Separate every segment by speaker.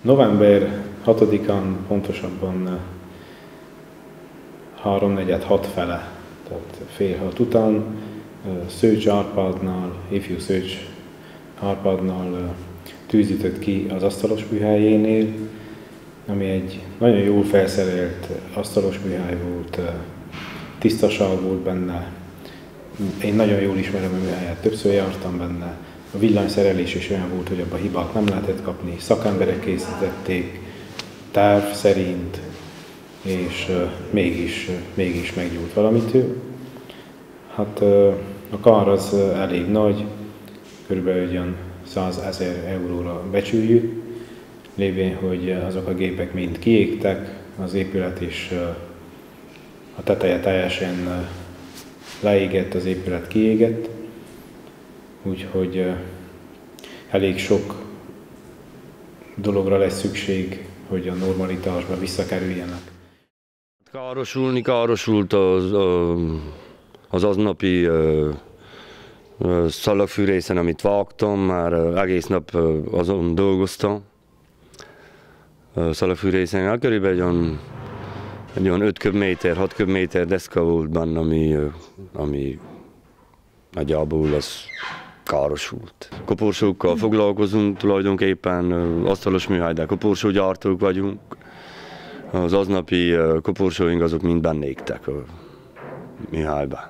Speaker 1: November 6-án pontosabban 3-4-6 fele, tehát fél 6 után Szőcs Árpádnál, ifjú Szőcs Árpádnál tűzített ki az asztalos műhelyénél, ami egy nagyon jól felszerelt asztalos műhely volt, tisztaság volt benne. Én nagyon jól ismerem a műhelyet, többször jártam benne. A villanyszerelés is olyan volt, hogy abban hibát nem lehetett kapni. Szakemberek készítették terv szerint, és mégis meggyújt valamitől. Hát a kár az elég nagy, körülbelül olyan 100 000 euróra becsüljük, lévén, hogy azok a gépek mind kiégtek, az épület is a teteje teljesen leégett, az épület kiégett, úgyhogy elég sok dologra lesz szükség, hogy a normalitásba visszakerüljenek.
Speaker 2: Károsult az aznapi szalagfűrészen, amit vágtam, már egész nap azon dolgoztam. Szalagfűrészen körülbelül egy olyan 5 köbméter, 6 köbméter deszka volt benne, ami nagyjából az károsult. Koporsókkal foglalkozunk tulajdonképpen, asztalos műhely, de koporsógyártók vagyunk. Az aznapi koporsóink azok mind benne égtek a műhelybe.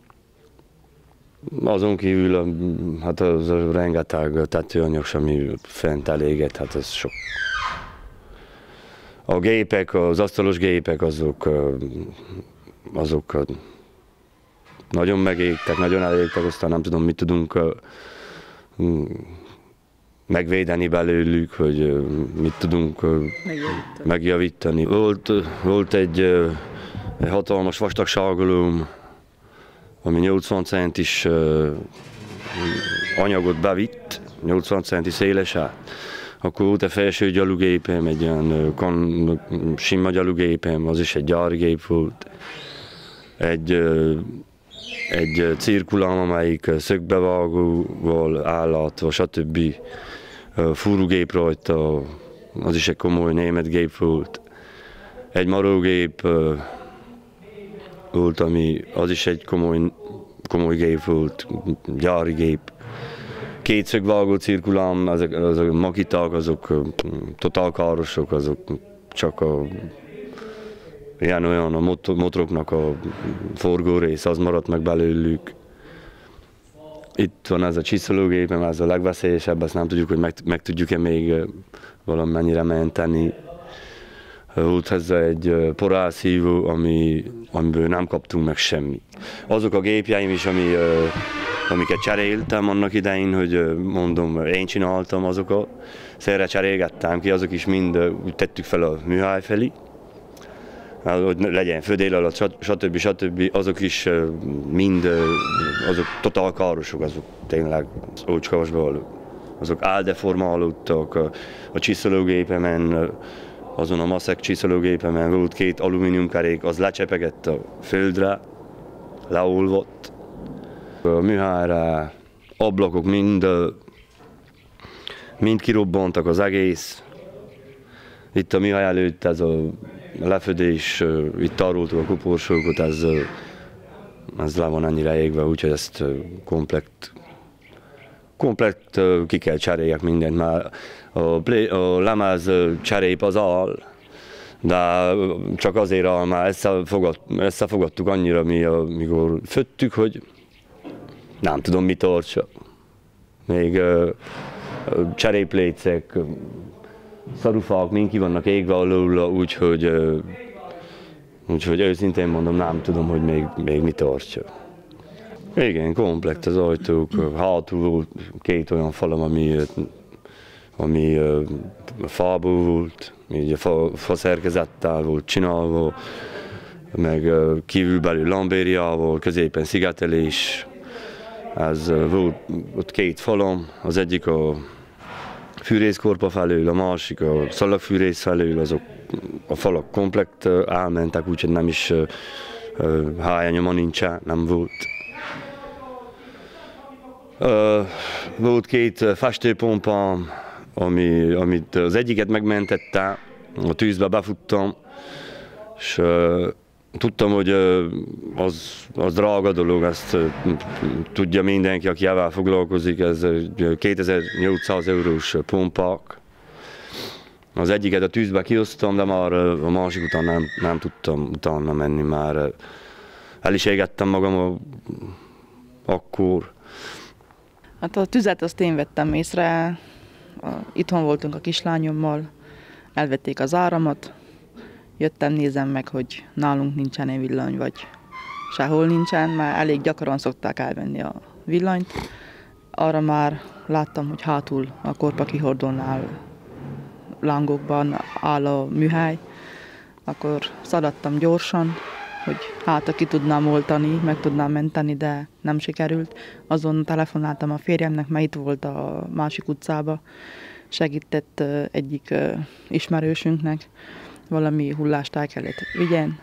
Speaker 2: Azon kívül hát az a rengeteg tetőanyag, ami fent elégett, hát ez sok. A gépek, az asztalos gépek azok nagyon megégtek, nagyon elégtek, aztán nem tudom, mit tudunk megvédeni belőlük, hogy mit tudunk megjavítani. Volt egy hatalmas vastagságolóm, ami 80 centis anyagot bevitt, 80 centi szélesát. Akkor volt egy felső gyalugépem, egy ilyen sima gyalugépem, az is egy gyári gép volt. Egy cirkulám, amelyik szögbevágóval, állatval, stb. Fúrugép rajta, az is egy komoly német gép volt. Egy marógép volt, az is egy komoly gép volt, gyári gép. Két szögvágó cirkulám, azok makiták, azok totál károsok, azok csak olyan a motoroknak a forgórész, az maradt meg belőlük. Itt van ez a csiszológépem, ez a legveszélyesebb, ezt nem tudjuk, hogy meg tudjuk-e még valamennyire menteni. Volt ez egy porrászhívó, amiből nem kaptunk meg semmit. Azok a gépjeim is, amiket cseréltem annak idején, hogy mondom, én csináltam azokat, szerre cserélgettem ki, azok is mind úgy tettük fel a műhely felé, hogy legyen födél alatt, stb. Azok is mind, azok totál károsok, azok tényleg ócskavasba valók. Azok áldeformálódtak, a csiszológépemen, azon a maszek csiszológépemen volt 2 alumíniumkerék, az lecsepegett a földre, leolvadt. A műhelyre ablakok mind kirobbantak, az egész. Itt a műhely előtt ez a lefedés, itt tároltuk a koporsókat, ez le van ennyire égve, úgyhogy ezt komplett ki kell cseréljek mindent. Már a lemez cserép az áll, de csak azért áll, már összefogadtuk annyira, mikor föttük, hogy nem tudom, mi tartsa. Még cseréplécek, szarufák mind ki vannak égve alóla, úgyhogy őszintén mondom, nem tudom, hogy még mi tartja. Igen, komplett az ajtók, hátul volt 2 olyan falam, ami fából volt, így a fa szerkezettel volt csinálva, meg kívülbelül lambériával, középen szigetelés. Ez volt ott 2 falam, az egyik a fűrészkorpa felől, a másik a szalagfűrész felől, azok a falak komplett elmentek, úgyhogy nem is hájányoma nincsen, nem volt. Volt 2 festőpompám, amit az egyiket megmentette, a tűzbe befuttam, és tudtam, hogy az drága dolog, ezt tudja mindenki, aki ezzel foglalkozik, ez 2800 eurós pompák. Az egyiket a tűzbe kihoztam, de már a másik után nem tudtam utána menni, már el is égettem magam akkor.
Speaker 3: Hát a tüzet azt én vettem észre, itthon voltunk a kislányommal, elvették az áramot, jöttem, nézem meg, hogy nálunk nincsen villany, vagy sehol nincsen, mert elég gyakran szokták elvenni a villanyt. Arra már láttam, hogy hátul a korpakihordónál lángokban áll a műhely, akkor szaladtam gyorsan, hogy hát ki tudnám oltani, meg tudnám menteni, de nem sikerült. Azon telefonáltam a férjemnek, mert itt volt a másik utcába, segített egyik ismerősünknek, valami hullást el kellett vigyen.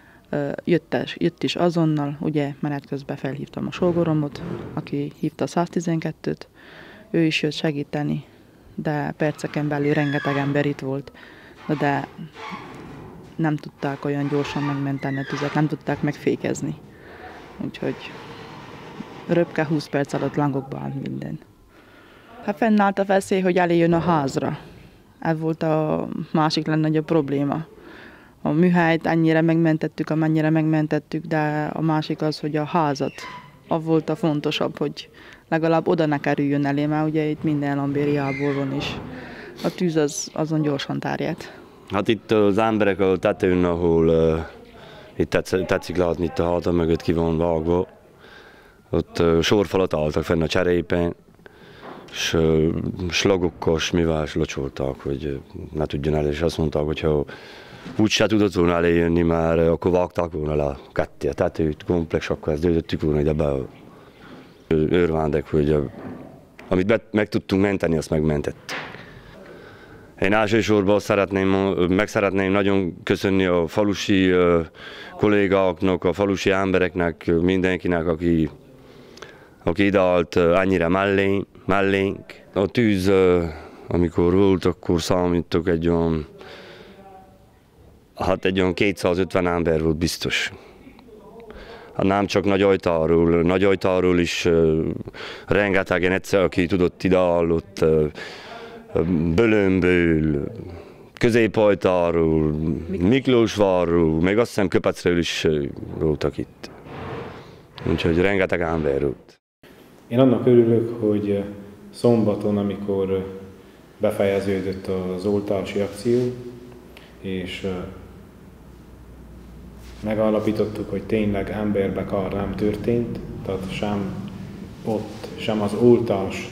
Speaker 3: Jött is azonnal, ugye menet közben felhívtam a sógoromot, aki hívta a 112-t, ő is jött segíteni, de perceken belül rengeteg ember itt volt, de nem tudták olyan gyorsan megmenteni a tüzet, nem tudták megfékezni. Úgyhogy röpke 20 perc alatt lángokba állt minden. Hát fennállt a veszély, hogy eljön a házra. Ez volt a másik legnagyobb probléma. A műhelyt annyira megmentettük, amennyire megmentettük, de a másik az, hogy a házat. Az volt a fontosabb, hogy legalább oda ne kerüljön elé, mert ugye itt minden lambériából van is. A tűz azon gyorsan terjedt.
Speaker 2: Hát itt az emberek a tetőn, ahol itt tetszik látni, itt a háta mögött ki van vágva, ott sorfalat álltak fenn a cserépen, és slagokkal, mivel locsolták, hogy ne tudjon el, és azt mondták, hogy ha úgy se tudott volna eljönni, már akkor vágták volna le ketté a tetőt, komplex, akkor ezt döntöttük volna ide be. Örvendek, hogy amit meg tudtunk menteni, azt megmentett. Én elsősorban szeretném nagyon köszönni a falusi kollégáknak, a falusi embereknek, mindenkinek, aki ideált annyira mellénk. A tűz, amikor volt, akkor számítok egy olyan 250 ember volt biztos. Hát nem csak Nagyajtáról is rengetegen egyszer, aki tudott ideállott, Bölömből, Közép-Ajtáról, Miklósvárról, még azt hiszem Köpecről is voltak itt. Úgyhogy rengeteg ember volt.
Speaker 1: Én annak örülök, hogy szombaton, amikor befejeződött az oltási akció, és megállapítottuk, hogy tényleg emberbe kár nem történt, tehát sem ott, sem az oltás,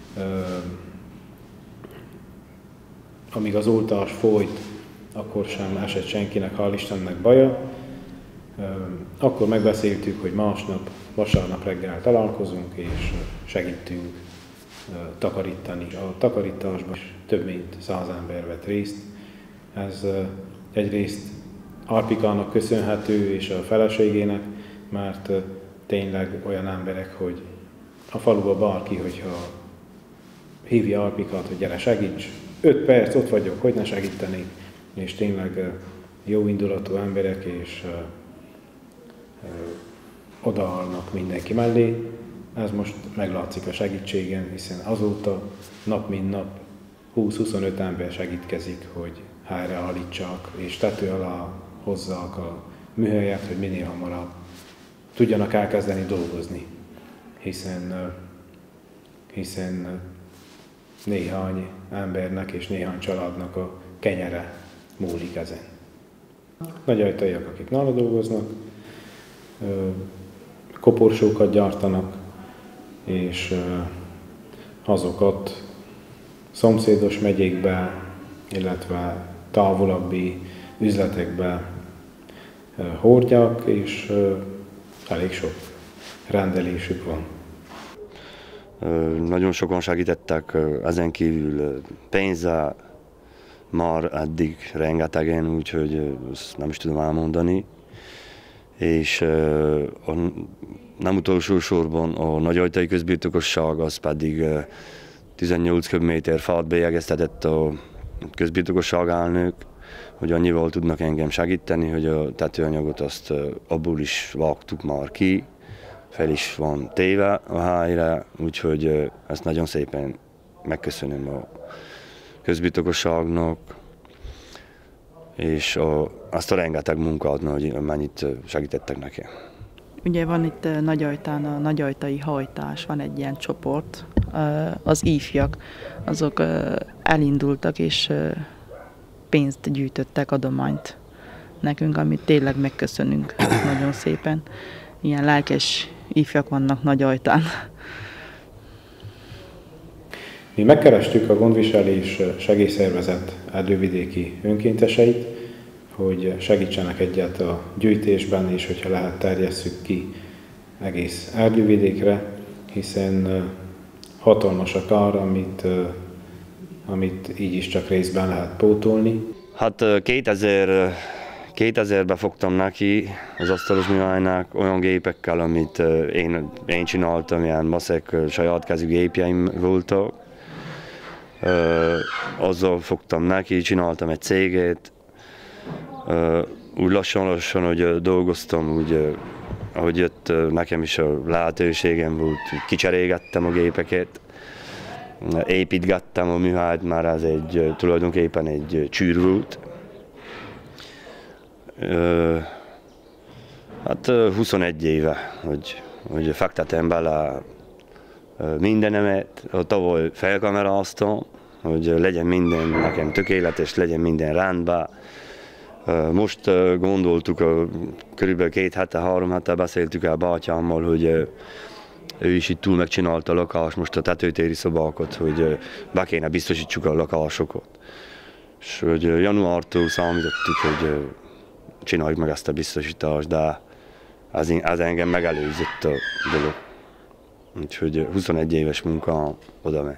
Speaker 1: amíg az oltás folyt, akkor sem esett senkinek, hál' Istennek baja. Akkor megbeszéltük, hogy másnap, vasárnap reggel találkozunk, és segítünk takarítani. A takarításban több mint 100 ember vett részt. Ez egyrészt Arpikának köszönhető, és a feleségének, mert tényleg olyan emberek, hogy a faluba bárki, hogyha hívja Arpikát, hogy gyere segíts, 5 perc, ott vagyok, hogy ne segítenék, és tényleg jó indulatú emberek, és odaállnak mindenki mellé. Ez most meglátszik a segítségen, hiszen azóta nap mint nap 20-25 ember segítkezik, hogy helyreállítsák, és tető alá hozzák a műhelyet, hogy minél hamarabb tudjanak elkezdeni dolgozni, hiszen néhány embernek és néhány családnak a kenyere múlik ezen. Nagyajtaiak, akik nála dolgoznak, koporsókat gyártanak, és azokat szomszédos megyékbe, illetve távolabbi üzletekbe hordják, és elég sok rendelésük van.
Speaker 2: Nagyon sokan segítettek, ezen kívül pénzzel, már eddig rengetegen, úgyhogy ezt nem is tudom elmondani. És nem utolsó sorban a Nagyajtai Közbirtokosság az pedig 18 köbméter fát bélyegeztetett a közbirtokosság elnök, hogy annyival tudnak engem segíteni, hogy a tetőanyagot azt abból is vágtuk már ki, fel is van téve a helyre, úgyhogy ezt nagyon szépen megköszönöm a közbirtokosságnak, és azt a rengeteg munkát, hogy mennyit segítettek nekem.
Speaker 3: Ugye van itt Nagyajtán a nagyajtai hajtás, van egy ilyen csoport, az ifjak, azok elindultak és pénzt gyűjtöttek, adományt nekünk, amit tényleg megköszönünk nagyon szépen. Ilyen lelkes ifjak vannak Nagyajtán.
Speaker 1: Mi megkerestük a gondviselés segélyszervezet erdővidéki önkénteseit, hogy segítsenek egyet a gyűjtésben, és hogyha lehet, terjesszük ki egész erdővidékre, hiszen hatalmas a kár, amit így is csak részben lehet pótolni.
Speaker 2: Hát 2000-ben fogtam neki az asztalos műhelynek olyan gépekkel, amit én csináltam, ilyen maszek saját kezű gépjeim voltak. Azzal fogtam neki, csináltam egy céget. Úgy lassan, hogy dolgoztam, úgy, ahogy jött nekem is a lehetőségem volt, kicserégettem a gépeket, építgettem a műhelyt, már ez tulajdonképpen egy csűr volt. Hát 21 éve, hogy fektetem bele mindenemet, tavaly felkameráztam, hogy legyen minden nekem tökéletes, legyen minden rendben. Most gondoltuk, körülbelül 2 hete, 3 hete beszéltük el bátyámmal, hogy ő is itt túl megcsinálta a lakást, most a tetőtéri szobákat, hogy be kéne biztosítsuk a lakásokat. És hogy januártól számítottuk, hogy csináljuk meg ezt a biztosítást, de ez engem megelőzött a dolog. Úgyhogy 21 éves munka oda ment.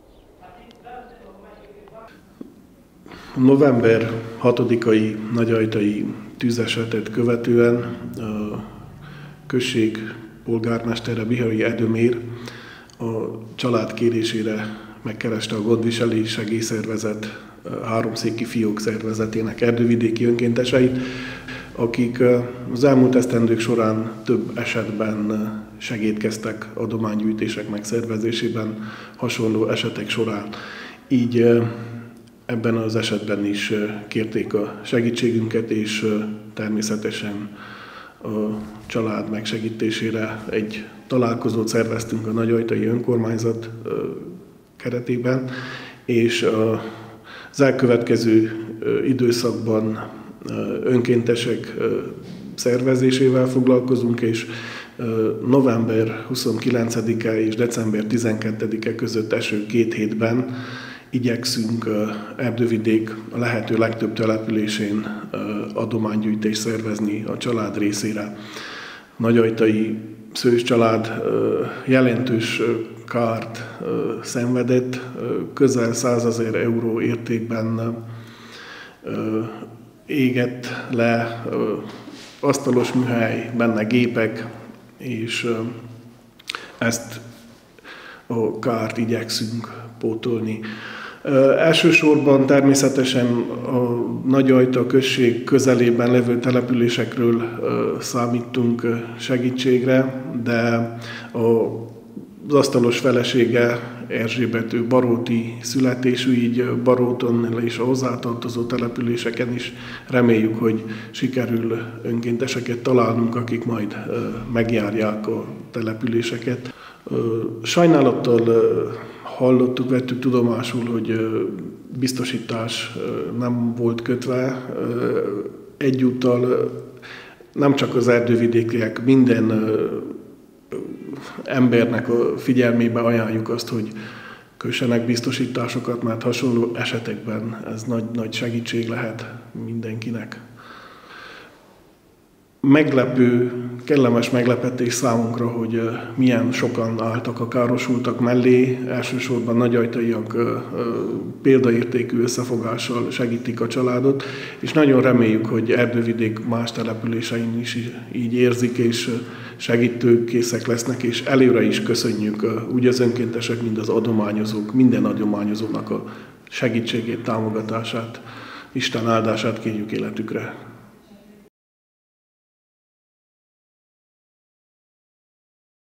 Speaker 4: November 6-ai nagyajtai tűzesetet követően a község polgármestere Bihari Edemér a család kérésére megkereste a gondviselés segélyszervezet háromszéki fiók szervezetének erdővidéki önkénteseit, akik az elmúlt esztendők során több esetben segítkeztek adománygyűjtések megszervezésében hasonló esetek során. Így ebben az esetben is kérték a segítségünket, és természetesen a család megsegítésére egy találkozót szerveztünk a nagyajtai önkormányzat keretében, és az elkövetkező időszakban önkéntesek szervezésével foglalkozunk, és november 29-e és december 12-e között eső 2 hétben igyekszünk Erdővidék a lehető legtöbb településén adománygyűjtést szervezni a család részére. Nagyajtai Szőcs család jelentős kárt szenvedett, közel 100 000 euró értékben égett le asztalos műhely, benne gépek, és ezt a kárt igyekszünk pótolni. Elsősorban természetesen a Nagyajta község közelében levő településekről számítunk segítségre, de az asztalos felesége Erzsébet, ő baróti születésű, így Baróton és a hozzátartozó településeken is reméljük, hogy sikerül önkénteseket találnunk, akik majd megjárják a településeket. Sajnálattal hallottuk, vettük tudomásul, hogy biztosítás nem volt kötve. Egyúttal nem csak az erdővidékiek, minden embernek a figyelmébe ajánljuk azt, hogy kössenek biztosításokat, mert hasonló esetekben ez nagy segítség lehet mindenkinek. Meglepő, kellemes meglepetés számunkra, hogy milyen sokan álltak a károsultak mellé, elsősorban nagyajtaiak példaértékű összefogással segítik a családot, és nagyon reméljük, hogy Erdővidék más településein is így érzik, és segítőkészek lesznek, és előre is köszönjük úgy az önkéntesek, mind az adományozók, minden adományozónak a segítségét, támogatását, Isten áldását kérjük életükre.